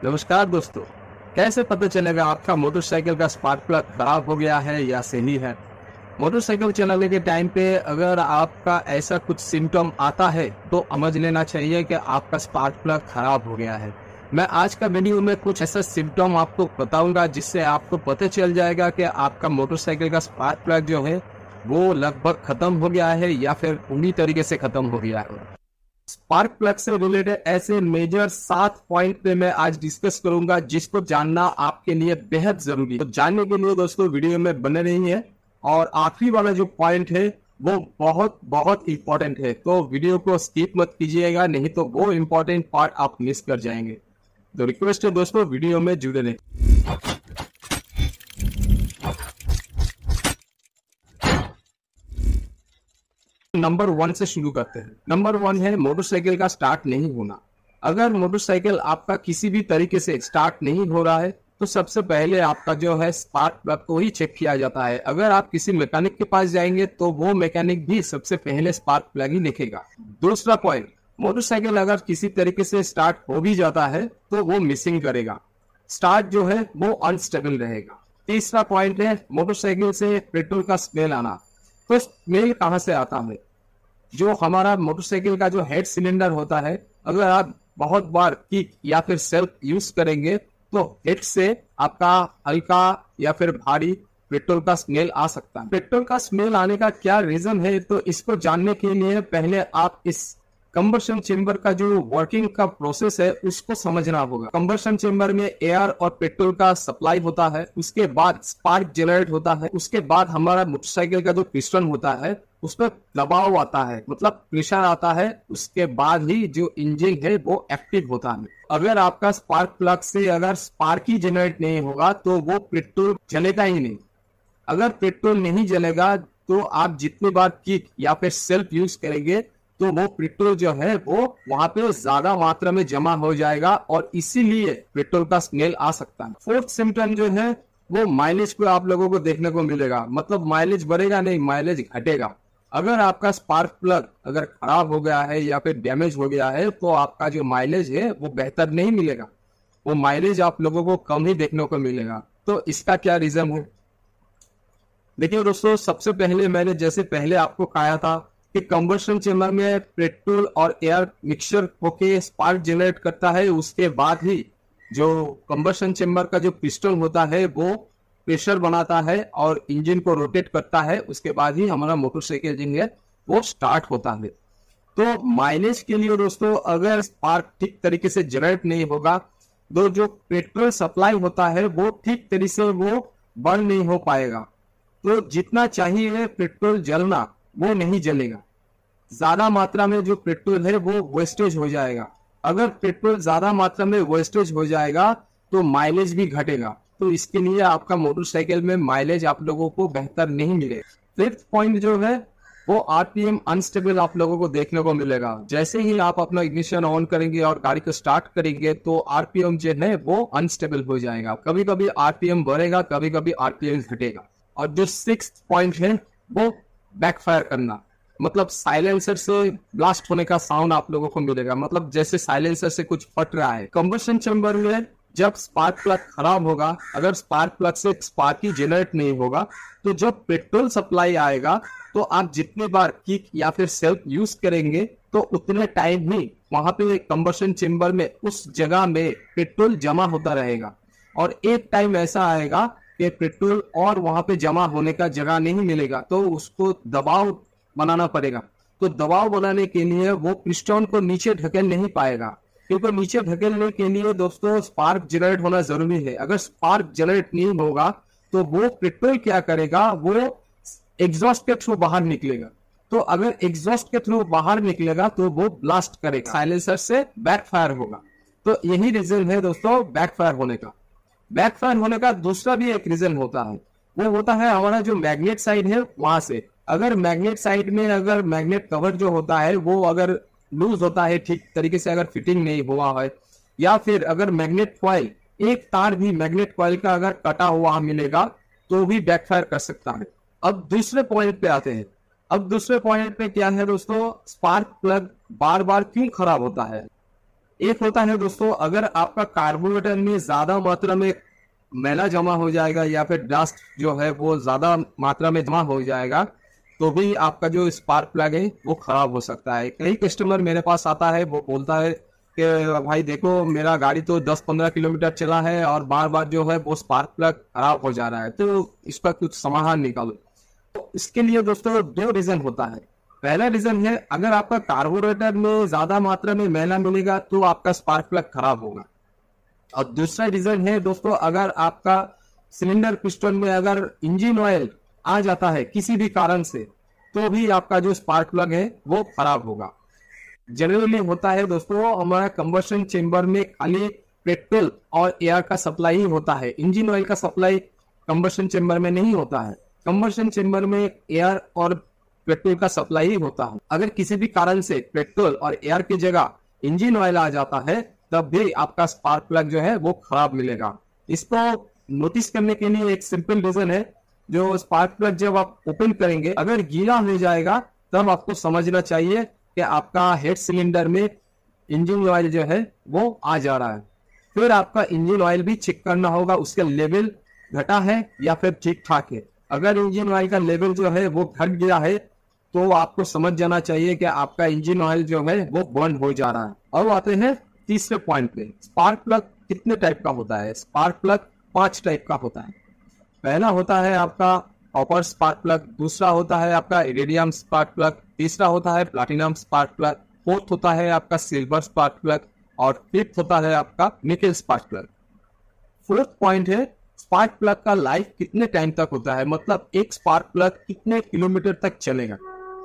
नमस्कार दोस्तों। कैसे पता चलेगा आपका मोटरसाइकिल का स्पार्क प्लग खराब हो गया है या सही है? मोटरसाइकिल चलाने के टाइम पे अगर आपका ऐसा कुछ सिम्टम आता है तो समझ लेना चाहिए कि आपका स्पार्क प्लग खराब हो गया है। मैं आज का वीडियो में कुछ ऐसा सिम्टम आपको बताऊंगा जिससे आपको पता चल जाएगा कि आपका मोटरसाइकिल का स्पार्क प्लग जो है वो लगभग खत्म हो गया है या फिर पूरी तरीके से खत्म हो गया है। स्पार्क प्लग से रिलेटेड ऐसे मेजर 7 पॉइंट पे मैं आज डिस्कस करूंगा जिसको जानना आपके लिए बेहद जरूरी है। तो जानने के लिए दोस्तों वीडियो में बने रहिए। और आखिरी वाला जो पॉइंट है वो बहुत बहुत इंपॉर्टेंट है, तो वीडियो को स्किप मत कीजिएगा, नहीं तो वो इंपॉर्टेंट पार्ट आप मिस कर जाएंगे। तो रिक्वेस्ट है दोस्तों वीडियो में जुड़े रहें। नंबर 1 से शुरू करते हैं। नंबर 1 है मोटरसाइकिल का स्टार्ट नहीं होना। अगर मोटरसाइकिल आपका किसी भी तरीके से स्टार्ट नहीं हो रहा है तो सबसे पहले आपका जो है स्पार्क प्लग को ही चेक किया जाता है। अगर आप किसी मैकेनिक के पास जाएंगे तो वो मैकेनिक भी सबसे पहले स्पार्क प्लग ही देखेगा। दूसरा पॉइंट, मोटरसाइकिल अगर किसी तरीके से स्टार्ट हो भी जाता है तो वो मिसिंग करेगा, स्टार्ट जो है वो अनस्टेबल रहेगा। तीसरा पॉइंट है मोटरसाइकिल से पेट्रोल का स्मेल आना। तो स्मेल कहां से आता है? जो हमारा मोटरसाइकिल का जो हेड सिलेंडर होता है, अगर आप बहुत बार किक या फिर सेल्फ यूज करेंगे तो हेड से आपका हल्का या फिर भारी पेट्रोल का स्मेल आ सकता है। पेट्रोल का स्मेल आने का क्या रीजन है, तो इसको जानने के लिए पहले आप इस कंबशन चेंबर का जो वर्किंग का प्रोसेस है उसको समझना होगा। कंबशन चेंबर में एयर और पेट्रोल का सप्लाई होता है, उसके बाद स्पार्क जनरेट होता है, उसके बाद हमारा मोटरसाइकिल का जो पिस्टन होता है उस पर दबाव आता है, मतलब प्रेशर आता है, उसके बाद ही जो इंजन है वो एक्टिव होता है। अगर आपका स्पार्क प्लग से अगर स्पार्क ही जनरेट नहीं होगा तो वो पेट्रोल जलेगा ही नहीं। अगर पेट्रोल नहीं जलेगा तो आप जितनी बार किक या फिर सेल्फ यूज करेंगे तो वो पेट्रोल जो है वो वहां पे ज्यादा मात्रा में जमा हो जाएगा और इसीलिए पेट्रोल का स्मेल आ सकता है। फोर्थ सिम्टम जो है वो माइलेज को आप लोगों को देखने को मिलेगा, मतलब माइलेज बढ़ेगा नहीं, माइलेज घटेगा। अगर आपका स्पार्क प्लग अगर खराब हो गया है या फिर डैमेज हो गया है तो आपका जो माइलेज है वो बेहतर नहीं मिलेगा, वो माइलेज आप लोगों को कम ही देखने को मिलेगा। तो इसका क्या रीजन है? देखिए दोस्तों, सबसे पहले मैंने जैसे पहले आपको कहा था कि कंबशन चेंबर में पेट्रोल और एयर मिक्सचर होके स्पार्क जनरेट करता है, उसके बाद ही जो कंबशन चेंबर का जो पिस्टन होता है वो प्रेशर बनाता है और इंजन को रोटेट करता है, उसके बाद ही हमारा मोटरसाइकिल इंजन है वो स्टार्ट होता है। तो माइलेज के लिए दोस्तों अगर स्पार्क ठीक तरीके से जनरेट नहीं होगा तो जो पेट्रोल सप्लाई होता है वो ठीक तरीके से वो बर्न नहीं हो पाएगा, तो जितना चाहिए पेट्रोल जलना वो नहीं जलेगा। ज्यादा मात्रा में जो पेट्रोल है वो वेस्टेज हो जाएगा। अगर पेट्रोल ज्यादा मात्रा में वेस्टेज हो जाएगा तो माइलेज भी घटेगा, तो इसके लिए आपका मोटरसाइकिल में माइलेज आप लोगों को बेहतर नहीं मिलेगा। फिफ्थ पॉइंट जो है वो आरपीएम अनस्टेबल आप लोगों को देखने को मिलेगा। जैसे ही आप अपना इग्निशन ऑन करेंगे और गाड़ी को स्टार्ट करेंगे तो आरपीएम जो है वो अनस्टेबल हो जाएगा, कभी कभी आरपीएम बढ़ेगा, कभी कभी आरपीएम घटेगा। और जो सिक्स्थ पॉइंट है वो बैकफायर करना, मतलब साइलेंसर से ब्लास्ट होने का साउंड आप लोगों को मिलेगा, मतलब जैसे साइलेंसर से कुछ फट रहा है। कंबशन चेंबर में जब स्पार्क प्लग खराब होगा, अगर स्पार्क प्लग से स्पार्क ही जनरेट नहीं होगा तो जब पेट्रोल सप्लाई आएगा तो आप जितने बार किक या फिर सेल्फ यूज करेंगे तो उतने टाइम ही वहां पे कंबशन चेंबर में उस जगह में पेट्रोल जमा होता रहेगा। और एक टाइम ऐसा आएगा कि पेट्रोल और वहां पे जमा होने का जगह नहीं मिलेगा, तो उसको दबाव बनाना पड़ेगा। तो दबाव बनाने के लिए वो पिस्टन को नीचे ढकेल नहीं पाएगा, क्योंकि नीचे धकेलने के लिए दोस्तों स्पार्क जनरेट होना जरूरी है। अगर स्पार्क जनरेट नहीं होगा तो वो पेट्रोल क्या करेगा, वो एग्जॉस्ट के थ्रू बाहर निकलेगा। तो अगर एग्जॉस्ट के थ्रू बाहर निकलेगा तो वो ब्लास्ट करेगा, साइलेंसर से बैकफायर होगा। तो यही रीजन है दोस्तों बैकफायर होने का। बैकफायर होने का दूसरा भी एक रीजन होता है, वो होता है हमारा जो मैग्नेट साइड है वहां से। अगर मैग्नेट साइड में अगर मैग्नेट कवर जो होता है वो अगर लूज होता है, ठीक तरीके से अगर फिटिंग नहीं हुआ है, या फिर अगर मैग्नेट कॉइल एक तार भी मैग्नेट कॉइल का अगर कटा हुआ मिलेगा तो भी बैकफायर कर सकता है। अब दूसरे पॉइंट पे आते हैं। अब दूसरे पॉइंट पे क्या है दोस्तों, स्पार्क प्लग बार बार क्यों खराब होता है? एक होता है दोस्तों, अगर आपका कार्बोरेटर में ज्यादा मात्रा में मैला जमा हो जाएगा या फिर डस्ट जो है वो ज्यादा मात्रा में जमा हो जाएगा, तो भी आपका जो स्पार्क प्लग है वो खराब हो सकता है। कई कस्टमर मेरे पास आता है, वो बोलता है कि भाई देखो मेरा गाड़ी तो 10-15 किलोमीटर चला है और बार बार जो है वो स्पार्क प्लग खराब हो जा रहा है, तो इसका कुछ समाधान निकालो। तो इसके लिए दोस्तों 2 रीजन होता है। पहला रीजन है, अगर आपका कार्बोरेटर में ज्यादा मात्रा में मैला मिलेगा तो आपका स्पार्क प्लग खराब होगा। और दूसरा रीजन है दोस्तों, अगर आपका सिलेंडर पिस्टन में अगर इंजन ऑयल आ जाता है किसी भी कारण से, तो भी आपका जो स्पार्क प्लग है वो खराब होगा। जनरली होता है दोस्तों, हमारा कंबशन चेंबर में खाली पेट्रोल और एयर का सप्लाई ही होता है, इंजन ऑयल का सप्लाई कंबशन चेंबर में नहीं होता है। कंबशन चेंबर में एयर और पेट्रोल का सप्लाई ही होता है। अगर किसी भी कारण से पेट्रोल और एयर की जगह इंजन ऑयल आ जाता है, तब भी आपका स्पार्क प्लग जो है वो खराब मिलेगा। इसको नोटिस करने के लिए एक सिंपल रीजन है, जो स्पार्क प्लग जब आप ओपन करेंगे अगर गीला हो जाएगा, तब आपको समझना चाहिए कि आपका हेड सिलेंडर में इंजन ऑयल जो है वो आ जा रहा है। फिर आपका इंजन ऑयल भी चेक करना होगा, उसका लेवल घटा है या फिर ठीक ठाक है। अगर इंजन ऑयल का लेवल जो है वो घट गया है, तो आपको समझ जाना चाहिए कि आपका इंजन ऑयल जो है वो बर्न हो जा रहा है। और आते हैं तीसरे पॉइंट पे, स्पार्क प्लग कितने टाइप का होता है। स्पार्क प्लग 5 टाइप का होता है। पहला होता है आपका कॉपर स्पार्क प्लग, दूसरा होता है आपका इरिडियम स्पार्क प्लग, तीसरा होता है प्लैटिनम स्पार्क प्लग, फोर्थ होता है आपका सिल्वर स्पार्क प्लग और फिफ्थ होता है आपका nickel spark plug. Fourth point है, स्पार्क प्लग का लाइफ कितने टाइम तक होता है, मतलब एक स्पार्क प्लग कितने किलोमीटर तक चलेगा।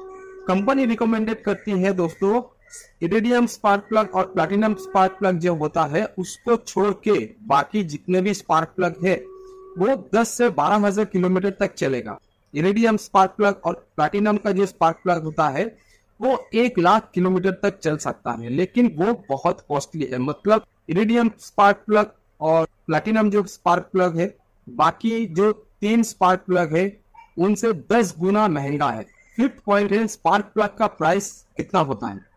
कंपनी रिकमेंडेड करती है दोस्तों, इरिडियम स्पार्क प्लग और प्लैटिनम स्पार्क प्लग जो होता है उसको छोड़ के बाकी जितने भी स्पार्क प्लग है वो 10 से 12,000 किलोमीटर तक चलेगा। इरिडियम स्पार्क प्लग और प्लैटिनम का जो स्पार्क प्लग होता है वो 1,00,000 किलोमीटर तक चल सकता है, लेकिन वो बहुत कॉस्टली है। मतलब इरिडियम स्पार्क प्लग और प्लैटिनम जो स्पार्क प्लग है, बाकी जो 3 स्पार्क प्लग है उनसे 10 गुना महंगा है। फिफ्थ पॉइंट है, स्पार्क प्लग का प्राइस कितना होता है।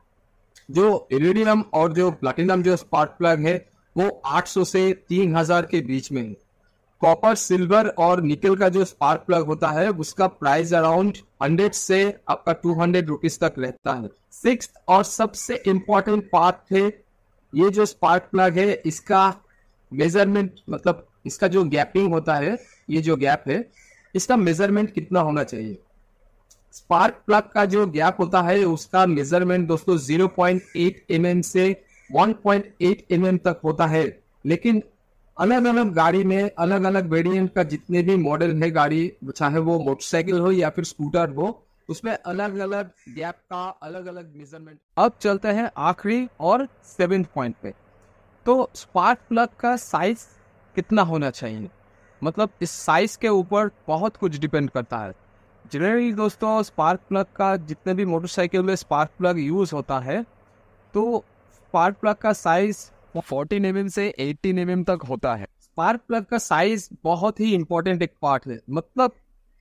जो इरिडियम और जो प्लैटिनम जो स्पार्क प्लग है वो 800 से 3,000 के बीच में है। कॉपर, सिल्वर और निकल का जो स्पार्क प्लग होता है उसका प्राइस अराउंड 100 से आपका 200 रुपीज तक रहता है। सिक्स्थ और सबसे इंपॉर्टेंट पार्ट है, ये जो स्पार्क प्लग है इसका मेजरमेंट, मतलब इसका जो गैपिंग होता है, ये जो गैप है इसका मेजरमेंट कितना होना चाहिए। स्पार्क प्लग का जो गैप होता है उसका मेजरमेंट दोस्तों 0.8 mm से 1.8 mm तक होता है। लेकिन अलग अलग गाड़ी में अलग अलग वेरिएंट का जितने भी मॉडल है गाड़ी, चाहे वो मोटरसाइकिल हो या फिर स्कूटर हो, उसमें अलग अलग गैप का अलग अलग मेजरमेंट। अब चलते हैं आखिरी और 7th पॉइंट पे। तो स्पार्क प्लग का साइज कितना होना चाहिए, मतलब इस साइज के ऊपर बहुत कुछ डिपेंड करता है। जनरली दोस्तों स्पार्क प्लग का जितने भी मोटरसाइकिल में स्पार्क प्लग यूज होता है, तो स्पार्क प्लग का साइज 14 mm से 18 mm तक होता है। स्पार्क प्लग का साइज बहुत ही इंपॉर्टेंट एक पार्ट है। मतलब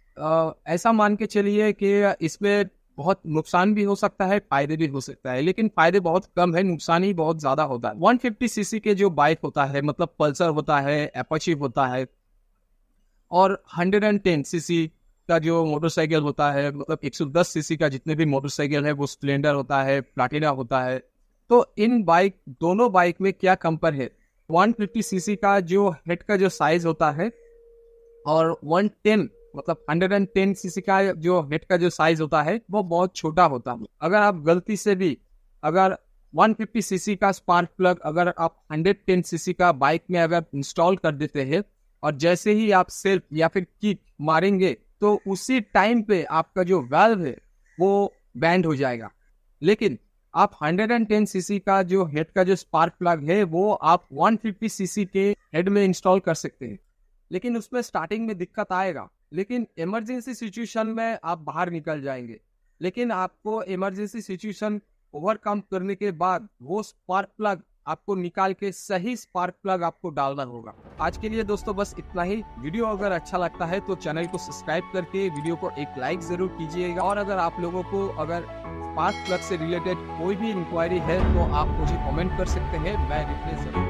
ऐसा मान के चलिए कि इसमें बहुत नुकसान भी हो सकता है, फायदे भी हो सकता है, लेकिन फायदे बहुत कम है, नुकसान ही बहुत ज्यादा होता है। 150 cc के जो बाइक होता है, मतलब पल्सर होता है, एपाची होता है, और 110 cc का जो मोटरसाइकिल होता है, मतलब 110 cc का जितने भी मोटरसाइकिल है, वो स्प्लेंडर होता है, प्लैटिना होता है। तो इन बाइक, दोनों बाइक में क्या कंपेयर है, 150 cc का जो हेड का जो साइज होता है और 110 मतलब 110 cc का जो हेड का जो साइज होता है वो बहुत छोटा होता है। अगर आप गलती से भी अगर 150 cc का स्पार्क प्लग अगर आप 110 cc का बाइक में अगर इंस्टॉल कर देते हैं और जैसे ही आप सेल्फ या फिर किक मारेंगे, तो उसी टाइम पे आपका जो वाल्व है वो बैंड हो जाएगा। लेकिन आप 110 cc का जो हेड का जो स्पार्क प्लग है वो आप 150 cc के हेड में इंस्टॉल कर सकते हैं, लेकिन उसमें स्टार्टिंग में दिक्कत आएगा, लेकिन इमरजेंसी सिचुएशन में आप बाहर निकल जाएंगे। लेकिन आपको इमरजेंसी सिचुएशन ओवरकम करने के बाद वो स्पार्क प्लग आपको निकाल के सही स्पार्क प्लग आपको डालना होगा। आज के लिए दोस्तों बस इतना ही। वीडियो अगर अच्छा लगता है तो चैनल को सब्सक्राइब करके वीडियो को एक लाइक जरूर कीजिएगा। और अगर आप लोगों को अगर स्पार्क प्लग से रिलेटेड कोई भी इंक्वायरी है तो आप मुझे कमेंट कर सकते हैं, मैं रिप्लाई जरूर